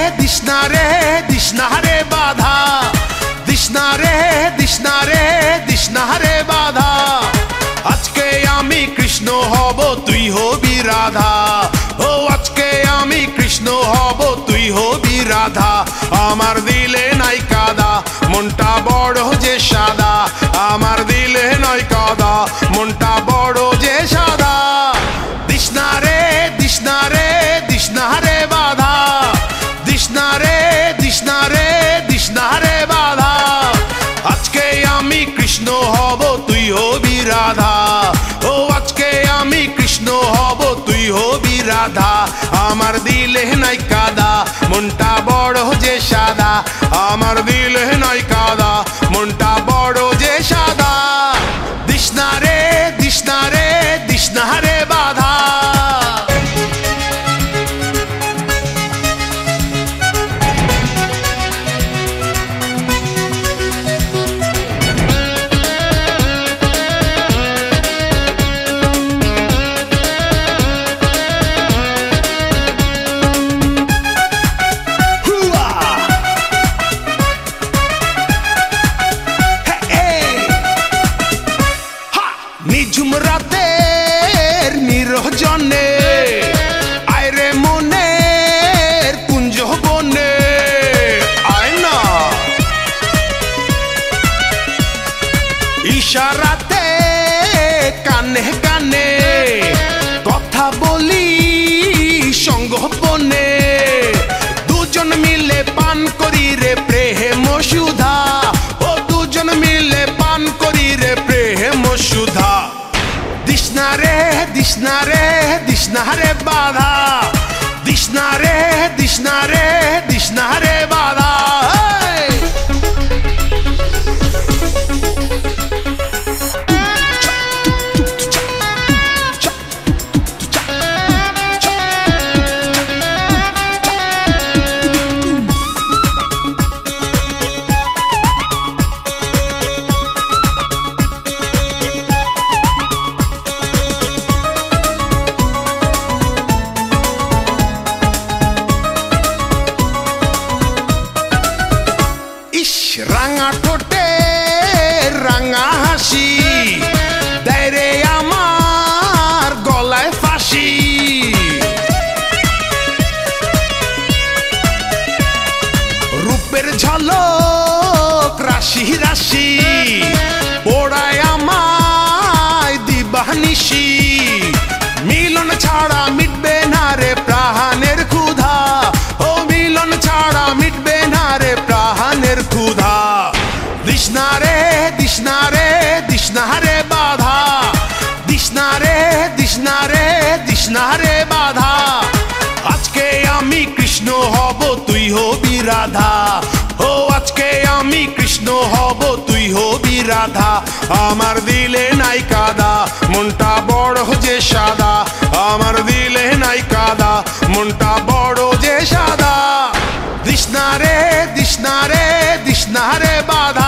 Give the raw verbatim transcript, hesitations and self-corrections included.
দিশনা রে দিশনা রে বাধা দিশনা রে দিশনা রে দিশনা রে বাধা আজকে আমি কৃষ্ণ হব তুই হবি রাধা ও আজকে আমি কৃষ্ণ হব তুই হবি রাধা আমার দিলে নাই কাদা মনটা বড় যে সাদা আমার দিলে নাই কাদা মনটা বড় যে সাদা দিশনা রে দিশনা রে দিশনা রে বাধা দিশনা রে দিশনা রে দিশনা রে বাধা আজকে আমি কৃষ্ণ হব তুই হবি রাধা ও আজকে আমি কৃষ্ণ হব তুই হবি রাধা আমার দিলে নাই কাদা মনটা বড় যে সাদা আমার দিলে নাই কাদা মনটা বড় যে সাদা দিশনা রে দিশনা রে দিশনা রে বাধা নিঝুম রাতের নিরজনে আয়রে মনের কুঞ্জ বনে আয় না ইশারাতে কানে কানে কথা বলি সঙ্গোপনে দুজন মিলে পান করি রে প্রেম সুধা ও দুজন মিলে পান করি রে প্রেম সুধা দিশনা রে দিশনা রে দিশনা রে বাধা দিশনা রে দিশনা রে দিশনা রে বাধা রাঙা ঠোঁটে রাঙা হাসি দেয় রে আমার গলায় ফাঁসি রূপের ঝলক রাশি রাশি পোড়ায় আমায় দিবানিশি মিলন ছাড়া মিটবে না রে প্রাণের ক্ষুধা ও মিলন ছাড়া মিটবে না রে প্রাণের ক্ষুধা দিশনা রে দিশনা রে দিশনা রে বাধা দিশনা রে দিশনা রে দিশনা রে বাধা আজকে আমি কৃষ্ণ হব তুই হবি রাধা ও আজকে আমি কৃষ্ণ হব তুই হবি রাধা আমার দিলে নাই কাদা মনটা বড় যে সাদা আমার দিলে নাই কাদা মনটা বড় যে সাদা দিশনা রে দিশনা রে দিশনা রে বাধা